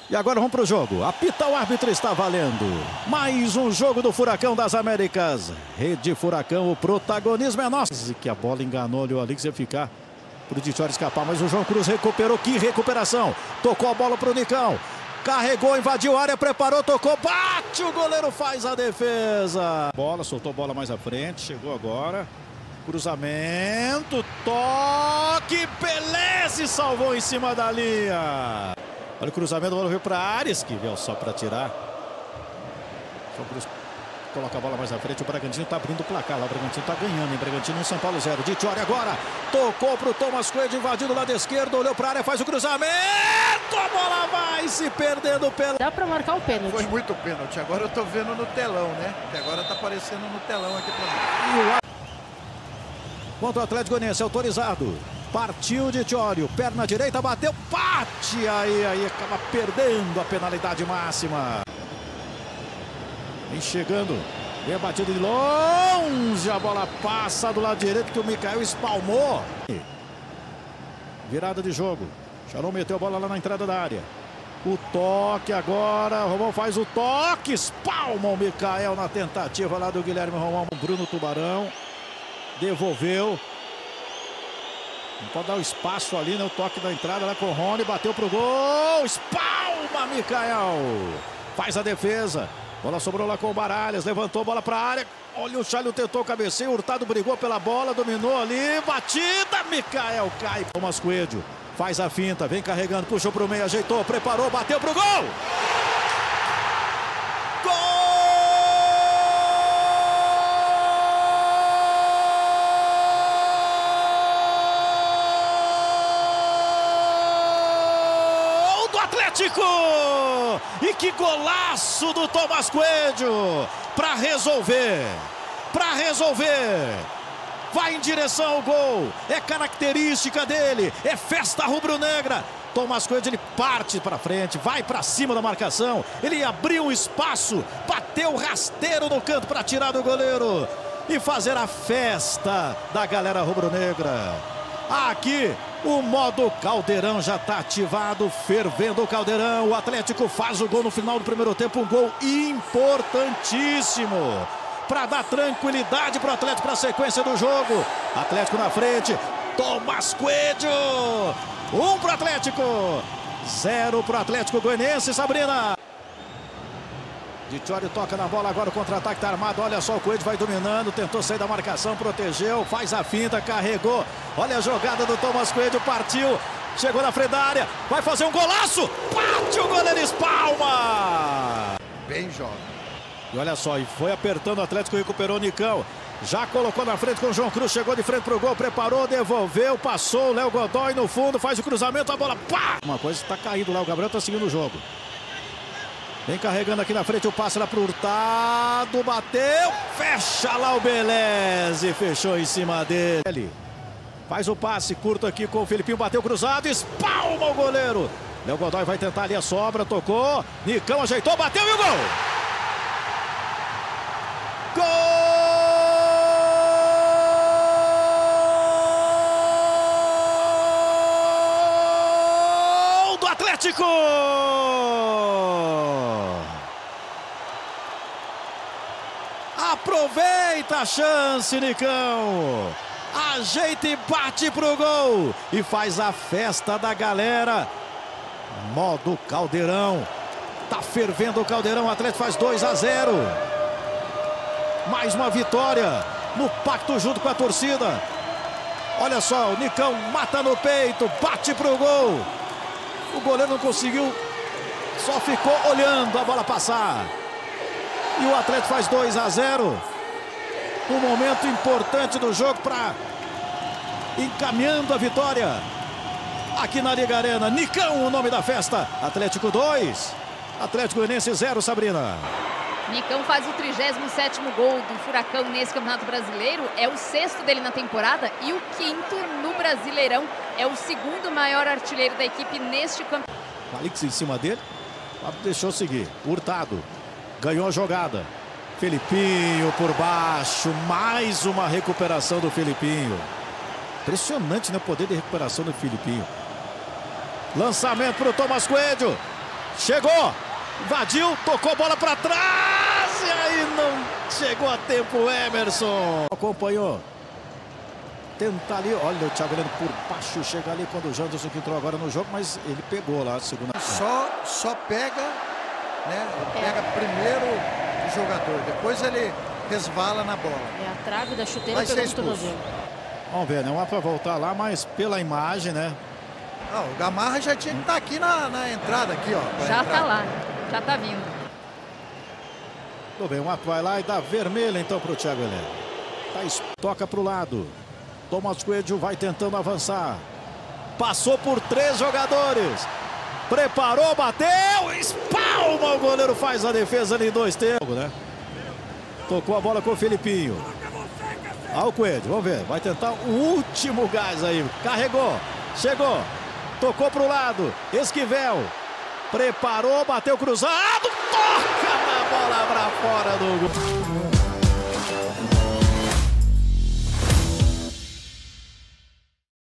E agora vamos para o jogo. Apita o árbitro, está valendo. Mais um jogo do Furacão das Américas. Rede Furacão, o protagonismo é nosso. Que a bola enganou ali o Alix, ia ficar para o Dichori escapar. Mas o João Cruz recuperou. Que recuperação. Tocou a bola para o Nicão. Carregou, invadiu a área, preparou, tocou, bate, o goleiro faz a defesa. Bola, soltou a bola mais à frente, chegou agora. Cruzamento, toque, Pelé salvou em cima da linha. Olha o cruzamento, a bola veio para Ares, que veio só para tirar. João Cruz coloca a bola mais à frente, o Bragantino está abrindo o placar lá, o Bragantino está ganhando, em Bragantino 1, São Paulo 0. Dichori agora, tocou para o Thomas Coelho, invadindo do lado esquerdo, olhou para a área, faz o cruzamento, a bola vai se perdendo pelo... Dá para marcar o pênalti. Foi muito pênalti, agora eu tô vendo no telão, né? Que agora tá aparecendo no telão aqui para mim. Contra o Atlético Goianiense, autorizado. Partiu Dichori, perna direita, bateu, bate, aí acaba perdendo a penalidade máxima. Vem chegando, vem a batida de longe, a bola passa do lado direito que o Mikael espalmou. Virada de jogo, Sharon meteu a bola lá na entrada da área. O toque agora, Romão faz o toque, espalma o Mikael na tentativa lá do Guilherme Romão. Bruno Tubarão, devolveu. Não pode dar o espaço ali, né? O toque da entrada lá com o Rony, bateu pro gol, espalma Mikael. Faz a defesa. Bola sobrou lá com o Baralhas, levantou a bola para a área. Olha o Chalho, tentou o cabeceio, Hurtado brigou pela bola, dominou ali, batida, Mikael cai. Thomas Coelho faz a finta, vem carregando, puxou para o meio, ajeitou, preparou, bateu pro gol! Atlético! E que golaço do Thomas Coelho para resolver, vai em direção ao gol, é característica dele, é festa rubro-negra. Thomas Coelho, ele parte para frente, vai para cima da marcação, ele abriu um espaço, bateu rasteiro no canto para tirar do goleiro e fazer a festa da galera rubro-negra. Aqui o modo Caldeirão já está ativado, fervendo o Caldeirão. O Atlético faz o gol no final do primeiro tempo, um gol importantíssimo para dar tranquilidade para o Atlético para a sequência do jogo. Atlético na frente, Thomas Coelho, 1 para o Atlético, 0 para o Atlético Goianiense, Sabrina. Dichori toca na bola, agora o contra-ataque está armado, olha só, o Coelho vai dominando, tentou sair da marcação, protegeu, faz a finta, carregou, olha a jogada do Thomas Coelho, partiu, chegou na frente da área, vai fazer um golaço, bate, o goleiro espalma! Bem jovem. E olha só, e foi apertando o Atlético, recuperou o Nicão, já colocou na frente com o João Cruz, chegou de frente pro gol, preparou, devolveu, passou, o Léo Godoy no fundo, faz o cruzamento, a bola, pá! Uma coisa está caindo lá, o Gabriel está seguindo o jogo. Vem carregando aqui na frente, o passe lá pro Hurtado, bateu, fecha lá o Beleze, fechou em cima dele. Faz o passe curto aqui com o Filipinho, bateu cruzado, espalma o goleiro. Léo Godoy vai tentar ali a sobra, tocou, Nicão ajeitou, bateu e o gol! Gol do Atlético! Aproveita a chance, Nicão. Ajeita e bate pro gol. E faz a festa da galera. Modo Caldeirão. Tá fervendo o Caldeirão. O Atlético faz 2-0. Mais uma vitória no pacto junto com a torcida. Olha só, o Nicão mata no peito, bate pro gol. O goleiro não conseguiu, só ficou olhando a bola passar. E o Atlético faz 2-0. Um momento importante do jogo para encaminhando a vitória. Aqui na Liga Arena, Nicão, o nome da festa. Atlético 2, Atlético Goianiense 0, Sabrina. Nicão faz o 37º gol do Furacão nesse Campeonato Brasileiro. É o 6º dele na temporada e o 5º no Brasileirão. É o 2º maior artilheiro da equipe neste campeonato. Alix em cima dele, deixou seguir. Hurtado. Ganhou a jogada. Filipinho por baixo. Mais uma recuperação do Filipinho. Impressionante, né? O poder de recuperação do Filipinho. Lançamento para o Thomas Coelho. Chegou, invadiu, tocou a bola para trás e aí não chegou a tempo o Emerson. Acompanhou. Tenta ali, olha o Thiago Heleno por baixo, chega ali quando o Janderson que entrou agora no jogo, mas ele pegou lá a segunda. Só pega, né? Pega primeiro o jogador, depois ele resvala na bola. É a trave da chuteira pegou no tornozelo. Vamos ver, não é para voltar lá, mas pela imagem, né? Não, o Gamarra já tinha que estar aqui na entrada, aqui, ó. Já tá lá, já tá vindo. Tudo bem, o Ato vai lá e dá vermelho então para o Thiago Heleno. Toca para o lado. Thomas Coelho vai tentando avançar. Passou por 3 jogadores. Preparou, bateu, espalma. O goleiro faz a defesa ali em 2 tempos, né? Tocou a bola com o Felipinho. Olha o Coelho, vamos ver. Vai tentar o último gás aí. Carregou, chegou. Tocou para o lado. Esquivel. Preparou, bateu cruzado. Toca na bola para fora do gol.